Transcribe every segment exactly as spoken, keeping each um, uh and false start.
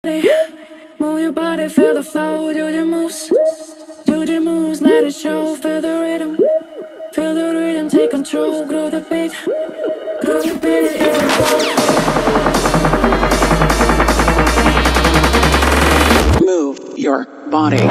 Move your body, feel the flow, do the moves, do the moves, let it show, feel the rhythm, feel the rhythm, take control, grow the beat, grow the beat, move your body.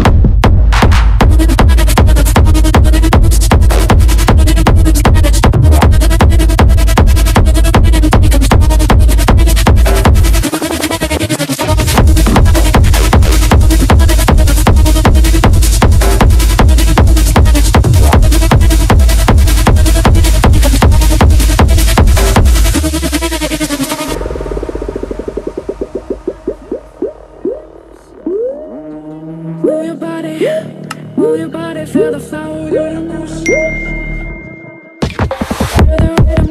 move your body, move your body, feel the flow, do the moves, feel the rhythm.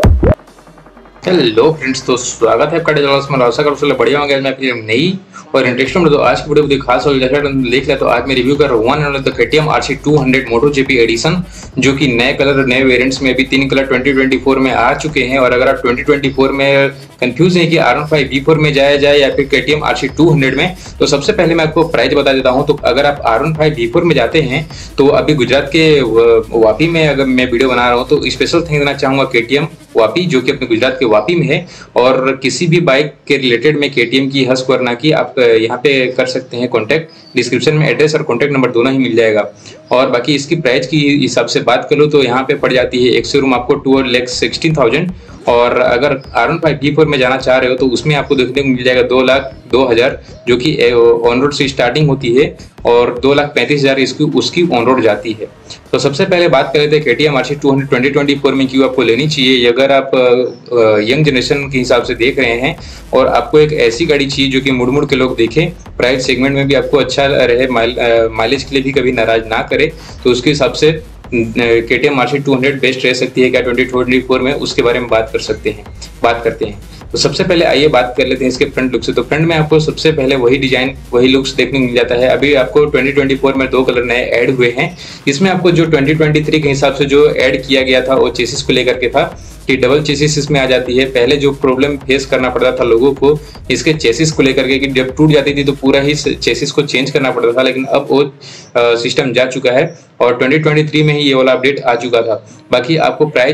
Hello friends, तो स्वागत है आपका digital में। आशा करो सब बढ़िया होंगे। मैं आपकी नई और इंटरेस्टिंग वीडियो, तो आज की वीडियो बहुत खास होगी। जैसे देख ले तो आज मैं रिव्यू कर रहा हूँ one and the KTM RC two hundred Moto GP edition, जो कि नए कलर नए वेरिएंट्स में अभी तीन कलर ट्वेंटी ट्वेंटी फोर में आ चुके हैं। और अगर आप ट्वेंटी ट्वेंटी फोर में कंफ्यूज है कि R one five V four में जाया जाए या फिर केटीएम आरसी टू हंड्रेड में, तो सबसे पहले मैं आपको प्राइस बता देता हूँ। तो अगर आप R one five V four में जाते हैं तो अभी गुजरात के वापी में अगर मैं वीडियो बना रहा हूँ तो स्पेशल थैंक देना चाहूँगा केटीएम वापी, जो कि अपने गुजरात के वापी में है। और किसी भी बाइक के रिलेटेड में केटीएम की हस्क वरना की आप यहाँ पे कर सकते हैं कॉन्टैक्ट। डिस्क्रिप्शन में एड्रेस और कॉन्टैक्ट नंबर दोनों ही मिल जाएगा। और बाकी इसकी प्राइस की हिसाब से बात करूँ तो यहाँ पे पड़ जाती है एक शोरूम आपको टू लैख सिक्सटीन थाउजेंड। और अगर R one five V four में जाना चाह रहे हो तो उसमें आपको देखने को मिल जाएगा दो लाख दो हज़ार, जो कि ऑन रोड से स्टार्टिंग होती है, और दो लाख पैंतीस हज़ार इसकी उसकी ऑन रोड जाती है। तो सबसे पहले बात कर लेते हैं KTM RC two hundred twenty twenty four में क्यों आपको लेनी चाहिए। अगर आप यंग जनरेशन के हिसाब से देख रहे हैं और आपको एक ऐसी गाड़ी चाहिए जो कि मुड़ मुड़ के लोग देखें, प्राइस सेगमेंट में भी आपको अच्छा रहे, माइलेज के लिए भी कभी नाराज ना करे, तो उसके हिसाब से KTM RC two hundred best रह सकती है क्या ट्वेंटी ट्वेंटी फोर में, उसके बारे में बात कर सकते हैं बात करते हैं। तो सबसे पहले आइए बात कर लेते हैं इसके फ्रंट लुक से। तो फ्रंट में आपको सबसे पहले वही डिजाइन वही लुक्स देखने को मिल जाता है। अभी आपको ट्वेंटी ट्वेंटी फोर में दो कलर नए ऐड हुए हैं। इसमें आपको जो ट्वेंटी ट्वेंटी थ्री के हिसाब से जो ऐड किया गया था वो चेसिस को लेकर के था कि डबल चेसिस इसमें आ जाती है। पहले जो प्रॉब्लम फेस करना पड़ता था लोगों को इसके चेसिस को लेकर के कि जब टूट जाती थी तो पूरा ही चेसिस को चेंज करना पड़ता था, लेकिन अब वो सिस्टम जा चुका है और ट्वेंटी ट्वेंटी थ्री में ही ये वाला अपडेट आ चुका था। बाकी आपको प्राइस,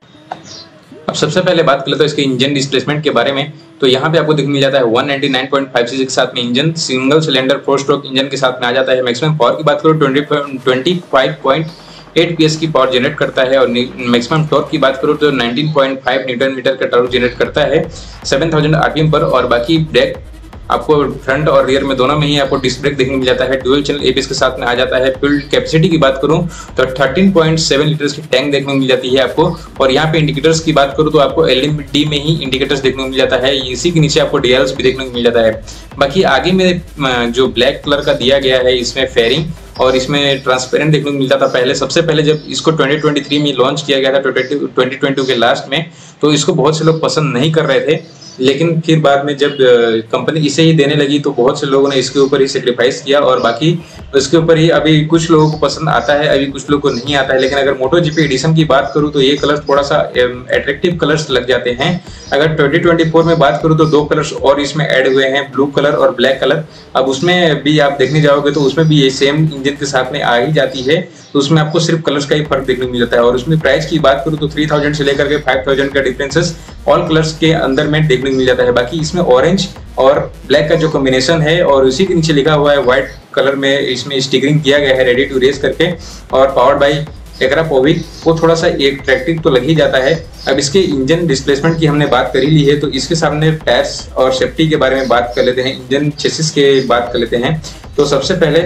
अब सबसे पहले बात कर लेते हैं इसके इंजन डिस्प्लेसमेंट के बारे में। तो यहाँ पे आपको देखने मिल जाता है one ninety nine point five cc के साथ में engine, single cylinder four stroke engine के साथ में आ जाता है। मैक्सिमम पावर की बात करो twenty five point eight PS की पावर जनरेट करता है। और मैक्सिमम टॉर्क की बात करो तो nineteen point five newton metre का टॉर्क जनरेट करता है सेवन थाउजेंड आरपीएम पर। और बाकी ब्रेक आपको फ्रंट और रियर में दोनों में ही आपको डिस्क ब्रेक देखने को मिल जाता है। डुअल चैनल एबीएस के साथ में आ जाता है। फ्यूल कैपेसिटी की बात करूं तो थर्टीन पॉइंट सेवन लीटर्स की टैंक देखने को मिल जाती है आपको। और यहाँ पे इंडिकेटर्स की बात करूं तो आपको एलईडी में ही इंडिकेटर्स देखने को मिल जाता है। इसी के नीचे आपको डीआरएल्स भी देखने को मिल जाता है। बाकी आगे में जो ब्लैक कलर का दिया गया है इसमें फेयरिंग और इसमें ट्रांसपेरेंट देखने को मिलता था पहले। सबसे पहले जब इसको ट्वेंटी ट्वेंटी थ्री में लॉन्च किया गया था ट्वेंटी ट्वेंटी के लास्ट में, तो इसको बहुत से लोग पसंद नहीं कर रहे थे, लेकिन फिर बाद में जब कंपनी इसे ही देने लगी तो बहुत से लोगों ने इसके ऊपर ही सेक्रीफाइस किया। और बाकी इसके ऊपर ही अभी कुछ लोगों को पसंद आता है, अभी कुछ लोगों को नहीं आता है। लेकिन अगर मोटो जीपी एडिशन की बात करूं तो ये कलर थोड़ा सा अट्रैक्टिव कलर्स लग जाते हैं। अगर ट्वेंटी ट्वेंटी फोर में बात करूं तो दो कलर्स और इसमें ऐड हुए हैं, ब्लू कलर और ब्लैक कलर। अब उसमें भी आप देखने जाओगे तो उसमें भी ये सेम इंजन के साथ में आ ही जाती है, तो उसमें आपको सिर्फ कलर्स का ही फर्क देखने को मिल जाता है। और उसमें प्राइस की बात करूं तो थ्री थाउजेंड से लेकर के फाइव थाउजेंड का डिफरेंसेस ऑल कलर्स के अंदर में देखने को मिल जाता है। बाकी इसमें ऑरेंज और ब्लैक का जो कॉम्बिनेशन है और उसी के नीचे लिखा हुआ है व्हाइट कलर में इसमें स्टिकरिंग किया गया है रेडी टू रेस करके और पावर्ड बाई टेकरा पोविक, वो थोड़ा सा अट्रैक्टिव तो लग ही जाता है। अब इसके इंजन डिस्प्लेसमेंट की हमने बात कर ही ली है, तो इसके सामने टायर्स और सेफ्टी के बारे में बात कर लेते हैं। इंजन चेसिस के बात कर लेते हैं। तो सबसे पहले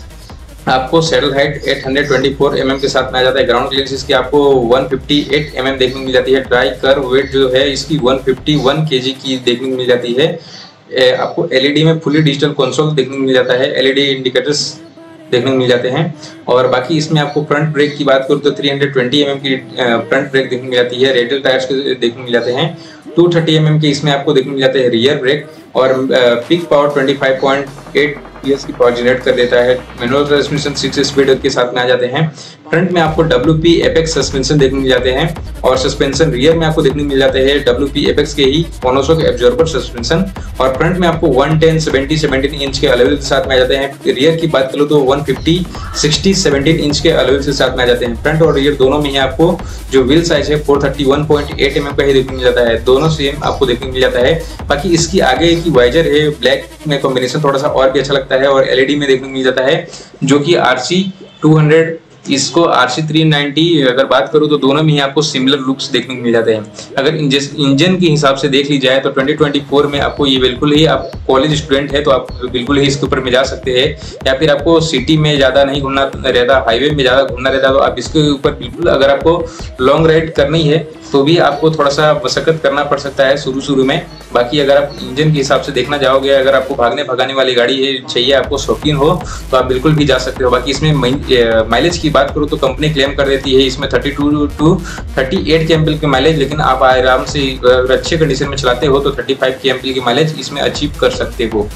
आपको saddle height eight hundred twenty four m m के साथ में आ जाता है। ग्राउंड क्लियरेंस इसकी आपको one fifty eight m m देखने को मिल जाती है। ड्राई कर्व वेट जो है इसकी वन फिफ्टी वन केजी की देखने को मिल जाती है। आपको एलईडी में फुली डिजिटल कंसोल देखने को मिल जाता है। एलईडी इंडिकेटर्स देखने को मिल जाते हैं। और बाकी इसमें आपको फ्रंट ब्रेक की बात करूँ तो three hundred twenty m m की फ्रंट ब्रेक देखने को मिल जाती है। रेडियल टायर्स के देखने को मिल जाते हैं। टू थर्टी एम एम के इसमें आपको देखने को मिल जाते हैं रियर ब्रेक। और peak power twenty five point eight PS की पावर जनरेट कर देता है। मैनुअल ट्रांसमिशन सिक्स स्पीड के साथ में आ जाते हैं। फ्रंट में आपको डब्ल्यू पी एपेक्स सस्पेंशन देखने मिल जाते हैं और सस्पेंशन रियर में आपको देखने मिल जाते हैं डब्ल्यू पी एपेक्स के ही मोनोशॉक एब्जॉर्बर सस्पेंशन। और फ्रंट में आपको one ten, seventy, seventeen inch के अलॉय के साथ में आ जाते हैं। रियर की बात करो तो one fifty, sixty, seventeen inch के अलॉय के साथ में आ जाते हैं। फ्रंट और रियर दोनों में ही आपको जो व्हील साइज है four thirty one point eight m m का ही देखने मिल जाता है। दोनों सेम आपको देखने मिल जाता है। बाकी इसकी आगे की वाइजर है ब्लैक में कॉम्बिनेशन थोड़ा सा और भी अच्छा लगता है और एलईडी में देखने मिल जाता है जो कि आरसी टू हंड्रेड, इसको आरसी थ्री नाइंटी अगर बात करूं तो दोनों में ही आपको सिमिलर लुक्स देखने को मिल जाते हैं। अगर इंजन के हिसाब से देख ली जाए तो ट्वेंटी ट्वेंटी फोर में आपको ये बिल्कुल ही, आप कॉलेज स्टूडेंट है तो आप बिल्कुल ही इसके ऊपर में जा सकते हैं, या फिर आपको सिटी में ज़्यादा नहीं घूमना रहता, हाईवे में ज़्यादा घूमना रहता तो आप इसके ऊपर बिल्कुल, अगर आपको लॉन्ग राइड करनी है तो भी आपको थोड़ा सा मशक्कत करना पड़ सकता है शुरू शुरू में। बाकी अगर आप इंजन के हिसाब से देखना जाओगे, अगर आपको भागने भगाने वाली गाड़ी है चाहिए, आपको शौकीन हो तो आप बिल्कुल भी जा सकते हो। बाकी इसमें माइलेज की बात करूँ तो कंपनी क्लेम कर देती है इसमें thirty two two thirty eight के एमपीएल के माइलेज, लेकिन आप आराम से अगर अच्छे कंडीशन में चलाते हो तो थर्टी फाइव के एमपीएल की माइलेज इसमें अचीव कर सकते हो।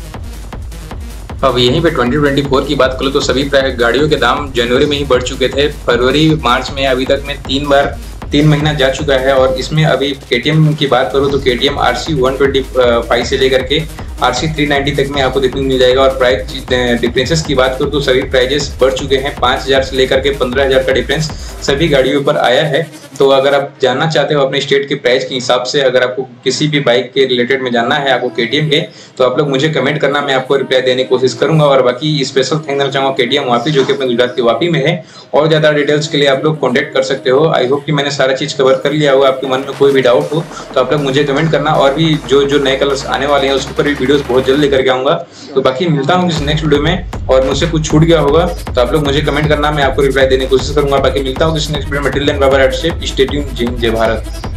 अब यहीं पे ट्वेंटी ट्वेंटी फोर की बात करूँ तो सभी गाड़ियों के दाम जनवरी में ही बढ़ चुके थे। फरवरी मार्च में अभी तक में तीन बार तीन महीना जा चुका है और इसमें अभी केटीएम की बात करूँ तो KTM RC one twenty five से लेकर के आरसी थ्री नाइंटी तक में आपको देखने को मिल जाएगा। और प्राइस डिफरेंसेस की बात करूँ तो सभी प्राइजेस बढ़ चुके हैं। पाँच हज़ार से लेकर के पंद्रह हज़ार का डिफरेंस सभी गाड़ियों पर आया है। तो अगर आप जानना चाहते हो अपने स्टेट के प्राइस के हिसाब से, अगर आपको किसी भी बाइक के रिलेटेड में जानना है आपको केटीएम के, तो आप लोग मुझे कमेंट करना, मैं आपको रिप्लाई देने की कोशिश करूंगा। और बाकी स्पेशल थैंक देना चाहूँगा केटीएम वापी जो कि अपने गुजरात के वापी में है। और ज़्यादा डिटेल्स के लिए आप लोग कॉन्टैक्ट कर सकते हो। आई होप कि मैंने सारा चीज़ कवर कर लिया हो। आपके मन में कोई भी डाउट हो तो आप लोग मुझे कमेंट करना। और भी जो जो नए कलर्स आने वाले हैं उसके ऊपर भी वीडियोस बहुत जल्द लेकर के आऊँगा। तो बाकी मिलता हूँ किसी नेक्स्ट वीडियो में, और मुझसे कुछ छूट गया होगा तो आप लोग मुझे कमेंट करना, मैं आपको रिप्लाई देने की कोशिश करूंगा। बाकी मिलता हूँ किसी नेक्स्ट वीडियो में। Till then bye bye, stay tuned, Jai Hind, जय भारत।